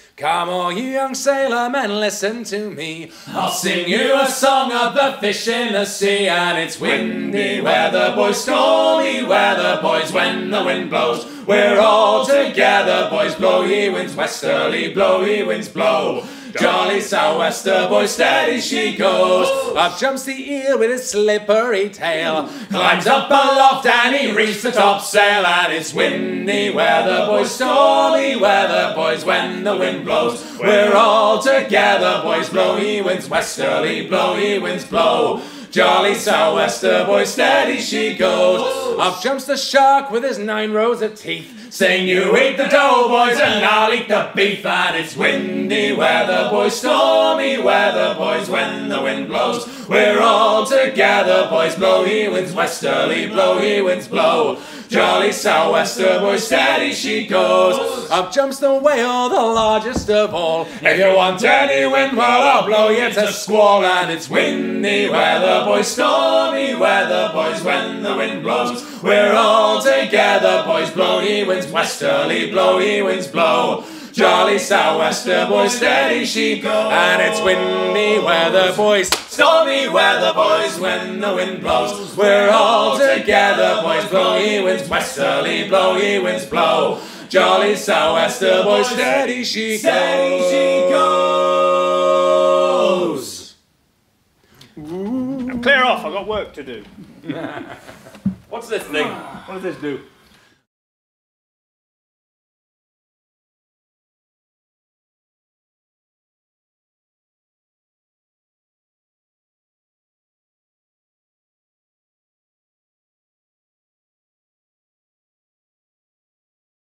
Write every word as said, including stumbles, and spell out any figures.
Come all you young sailor men, listen to me. I'll sing you a song of the fish in the sea. And it's windy weather, boys, stormy weather, boys, when the wind blows. We're all together, boys, blow ye winds westerly, blow ye winds blow. Jolly sou'wester, boys, steady she goes. Up jumps the eel with his slippery tail, climbs up aloft and he reaches the topsail. And it's windy weather, boys, stormy weather, boys, when the wind blows. We're all together, boys, blow ye winds westerly, blow ye winds blow. Jolly sou'wester, boys, steady she goes. Up jumps the shark with his nine rows of teeth, saying, you eat the dough, boys, and I'll eat the beef. And it's windy weather, boys, stormy weather, boys, when the wind blows. We're all together, boys, blow ye winds westerly, blow ye winds blow. Jolly sou'wester, boys, steady she goes. Up jumps the whale, the largest of all. If you want any wind, well, I'll blow you to squall. And it's windy weather, boys, stormy weather, boys, when the wind blows. We're all together, boys, blow ye winds westerly, blow ye winds blow. Jolly sou'wester, boys, steady she goes. And it's windy weather, boys, stormy weather, boys, when the wind blows. We're all together, boys, blow ye winds westerly, blow ye winds blow. Jolly sou'wester, boys, steady she goes. Steady she goes. Now clear off, I've got work to do. What's this thing? What does this do?